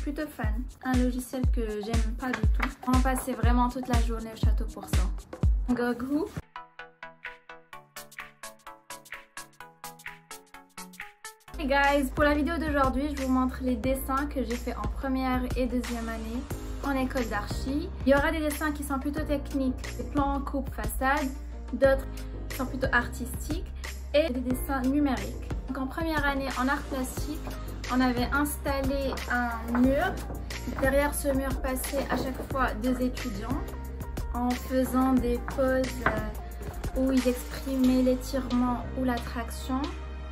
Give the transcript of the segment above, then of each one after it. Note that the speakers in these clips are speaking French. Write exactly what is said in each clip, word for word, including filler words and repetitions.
plutôt fan. Un logiciel que j'aime pas du tout. On passait vraiment toute la journée au château pour ça. Gogu. Hey guys, pour la vidéo d'aujourd'hui, je vous montre les dessins que j'ai fait en première et deuxième année en école d'archi. Il y aura des dessins qui sont plutôt techniques, des plans coupe façade, d'autres qui sont plutôt artistiques et des dessins numériques. Donc en première année en art plastique, on avait installé un mur. Derrière ce mur passaient à chaque fois deux étudiants en faisant des poses où ils exprimaient l'étirement ou l'attraction.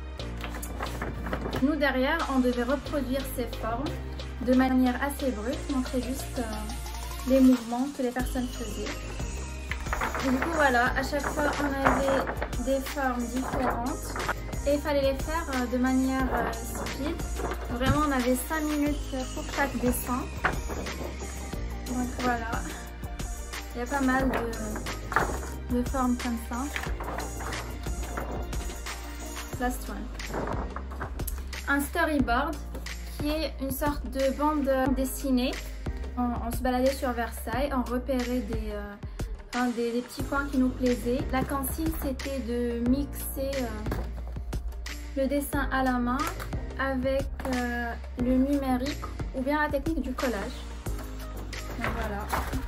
Nous derrière, on devait reproduire ces formes de manière assez brute, montrer juste euh, les mouvements que les personnes faisaient. Et du coup voilà, à chaque fois on avait des formes différentes et il fallait les faire euh, de manière euh, speed. Vraiment on avait cinq minutes pour chaque dessin. Donc voilà, il y a pas mal de, de formes comme ça. Last one. Un storyboard qui est une sorte de bande dessinée. On, on se baladait sur Versailles, on repérait des, euh, enfin, des, des petits points qui nous plaisaient. La consigne c'était de mixer euh, le dessin à la main avec euh, le numérique ou bien la technique du collage. Donc, voilà.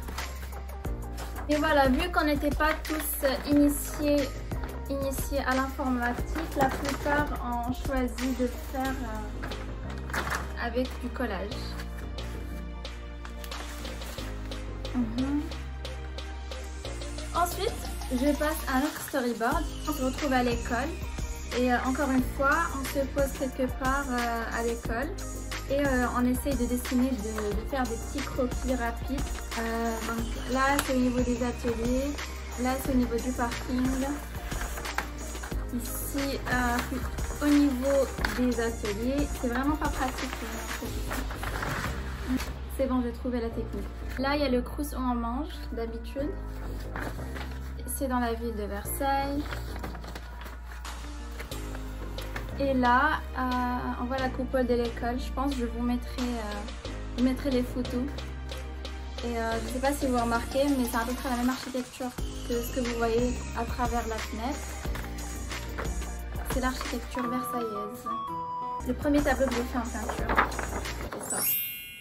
Et voilà, vu qu'on n'était pas tous initiés Initiés à l'informatique, la plupart ont choisi de faire euh, avec du collage. Mm-hmm. Ensuite, je passe à un autre storyboard. On se retrouve à l'école et euh, encore une fois, on se pose quelque part euh, à l'école et euh, on essaye de dessiner, de, de faire des petits croquis rapides. Euh, donc là, c'est au niveau des ateliers, là, c'est au niveau du parking. Ici, euh, au niveau des ateliers, c'est vraiment pas pratique. C'est bon, j'ai trouvé la technique. Là, il y a le crous où on mange d'habitude. C'est dans la ville de Versailles. Et là, euh, on voit la coupole de l'école. Je pense que je vous mettrai, euh, vous mettrai les photos. Et euh, je ne sais pas si vous remarquez, mais c'est à peu près la même architecture que ce que vous voyez à travers la fenêtre. C'est l'architecture versaillaise. Le premier tableau que j'ai fait en peinture, c'est ça.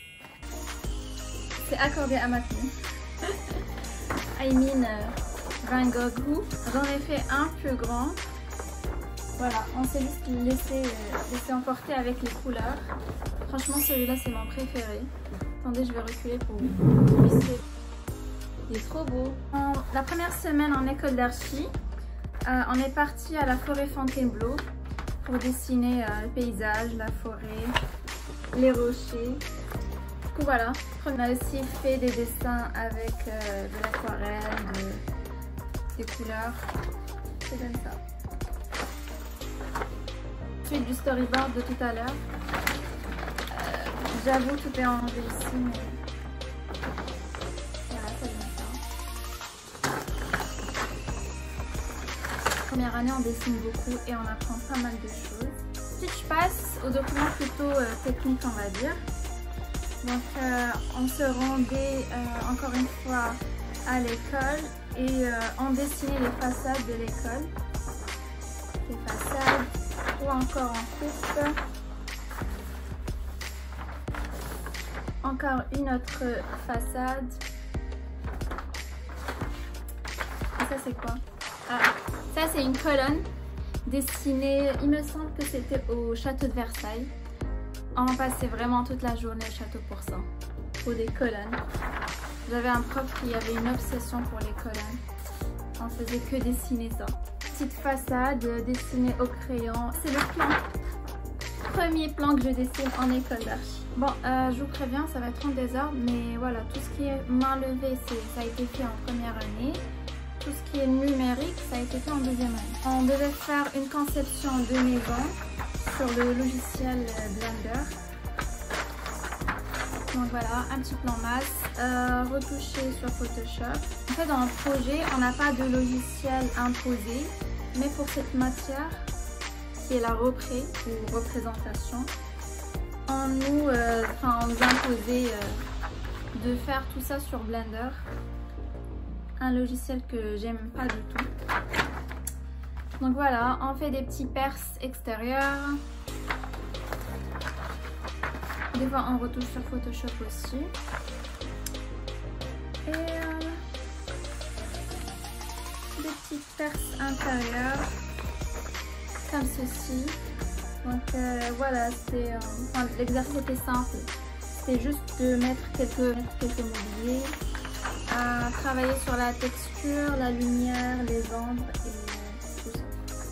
C'est accordé à ma fille. I mean euh, Van Gogh. J'en ai fait un plus grand. Voilà, on s'est juste laissé, euh, laissé emporter avec les couleurs. Franchement, celui-là, c'est mon préféré. Attendez, je vais reculer pour vous puissiez. Il est trop beau. En, la première semaine en école d'archi, Euh, on est parti à la forêt Fontainebleau pour dessiner euh, le paysage, la forêt, les rochers. Du coup voilà, on a aussi fait des dessins avec euh, de l'aquarelle, de, des couleurs. C'est comme ça. Suite du storyboard de tout à l'heure. Euh, J'avoue tout est enlevé ici, mais voilà, ça donne ça. Première année, on dessine beaucoup et on apprend pas mal de choses. Ensuite, je passe aux documents plutôt euh, techniques, on va dire. Donc, euh, on se rendait euh, encore une fois à l'école et euh, on dessinait les façades de l'école. Les façades ou encore en coupe. Encore une autre façade. Et ça, c'est quoi? Ah. Ça c'est une colonne dessinée, il me semble que c'était au château de Versailles. On passait vraiment toute la journée au château pour ça, pour des colonnes. J'avais un prof qui avait une obsession pour les colonnes. On faisait que dessiner ça. Petite façade dessinée au crayon. C'est le plan. Premier plan que je dessine en école d'archi. Bon, euh, je vous préviens, ça va être en désordre, mais voilà, tout ce qui est main levée, ça a été fait en première année. Tout ce qui est numérique, ça a été fait en deuxième année. On devait faire une conception de maison sur le logiciel Blender. Donc voilà, un petit plan masse, euh, retouché sur Photoshop. En fait, dans le projet, on n'a pas de logiciel imposé, mais pour cette matière, qui est la repré ou représentation, On nous, euh, enfin, on nous imposait euh, de faire tout ça sur Blender, un logiciel que j'aime pas du tout. Donc voilà, on fait des petits perces extérieurs. Des fois on retouche sur Photoshop aussi. Et euh, des petites perces intérieures comme ceci. Donc euh, voilà, c'est, euh, enfin, l'exercice était simple. C'était juste de mettre quelques, quelques mobiliers, à travailler sur la texture, la lumière, les ombres et tout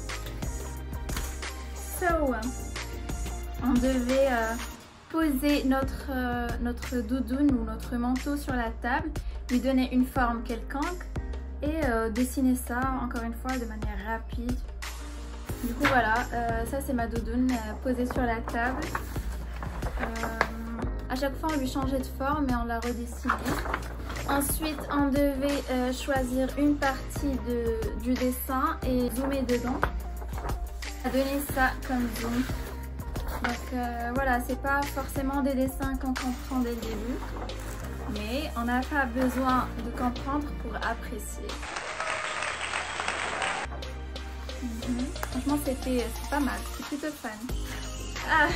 ça. So, on devait euh, poser notre, euh, notre doudoune ou notre manteau sur la table, lui donner une forme quelconque et euh, dessiner ça encore une fois de manière rapide. Du coup voilà, euh, ça c'est ma doudoune euh, posée sur la table. Euh, à chaque fois on lui changeait de forme et on la redessinait. Ensuite on devait euh, choisir une partie de, du dessin et zoomer dedans. À donner ça comme zoom. Donc euh, voilà, c'est pas forcément des dessins qu'on comprend dès le début, mais on n'a pas besoin de comprendre pour apprécier. Mm-hmm. Franchement c'était pas mal, c'est plutôt fun. Ah,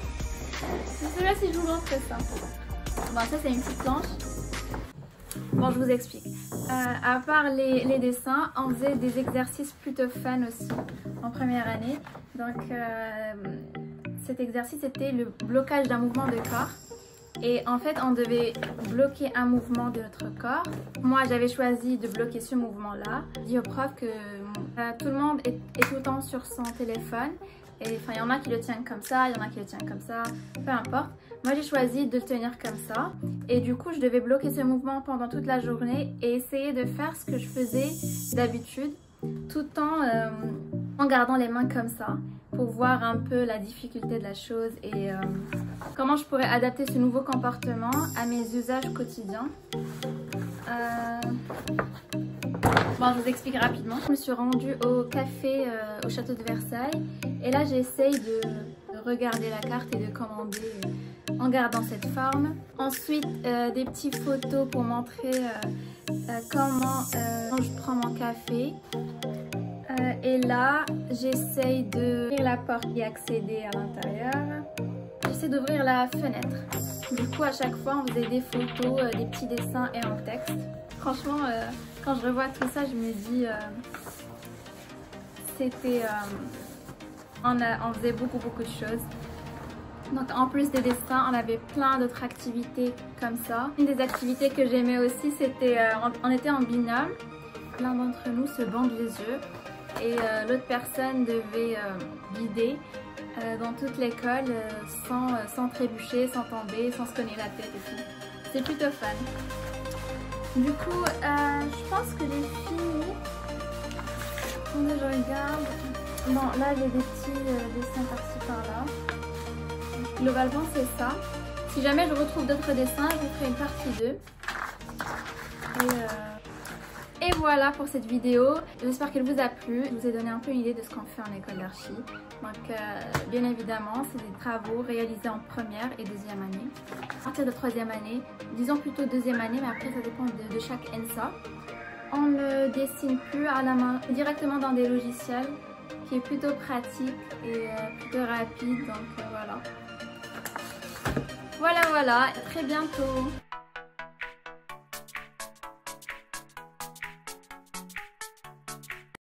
je sais pas si je vous montre ça. Bon, ça c'est une petite planche. Bon, je vous explique. Euh, à part les, les dessins, on faisait des exercices plutôt fun aussi en première année. Donc euh, cet exercice était le blocage d'un mouvement de corps. Et en fait, on devait bloquer un mouvement de notre corps. Moi, j'avais choisi de bloquer ce mouvement-là. J'ai dit au prof que euh, tout le monde est, est tout le temps sur son téléphone. Et enfin, il y en a qui le tiennent comme ça, il y en a qui le tiennent comme ça, peu importe. Moi, j'ai choisi de le tenir comme ça. Et du coup, je devais bloquer ce mouvement pendant toute la journée et essayer de faire ce que je faisais d'habitude, tout en, euh, en gardant les mains comme ça, pour voir un peu la difficulté de la chose et euh, comment je pourrais adapter ce nouveau comportement à mes usages quotidiens. Euh... Bon, je vous explique rapidement. Je me suis rendue au café euh, au château de Versailles et là j'essaye de regarder la carte et de commander euh, en gardant cette forme. Ensuite, euh, des petites photos pour montrer euh, euh, comment euh, je prends mon café. Euh, et là, j'essaye d'ouvrir la porte et accéder à l'intérieur. J'essaie d'ouvrir la fenêtre. Du coup, à chaque fois, on faisait des photos, euh, des petits dessins et un texte. Franchement, euh, quand je revois tout ça, je me dis, euh, c'était, euh, on, a, on faisait beaucoup beaucoup de choses. Donc en plus des dessins, on avait plein d'autres activités comme ça. Une des activités que j'aimais aussi, c'était, euh, on, on était en binôme. L'un d'entre nous se bande les yeux et euh, l'autre personne devait euh, guider euh, dans toute l'école euh, sans, euh, sans trébucher, sans tomber, sans se cogner la tête et tout. C'est plutôt fun. Du coup, euh, je pense que j'ai fini. Attendez, je regarde. Bon, là j'ai des petits euh, dessins par-ci par-là. Globalement, c'est ça. Si jamais je retrouve d'autres dessins, je vous ferai une partie deux. Et, euh... Et voilà pour cette vidéo. J'espère qu'elle vous a plu. Je vous ai donné un peu une idée de ce qu'on fait en école d'archi. Donc, euh, bien évidemment, c'est des travaux réalisés en première et deuxième année. À partir de troisième année, disons plutôt deuxième année, mais après ça dépend de, de chaque E N S A. On ne dessine plus à la main, directement dans des logiciels, qui est plutôt pratique et euh, plutôt rapide. Donc euh, voilà. Voilà, voilà. À très bientôt.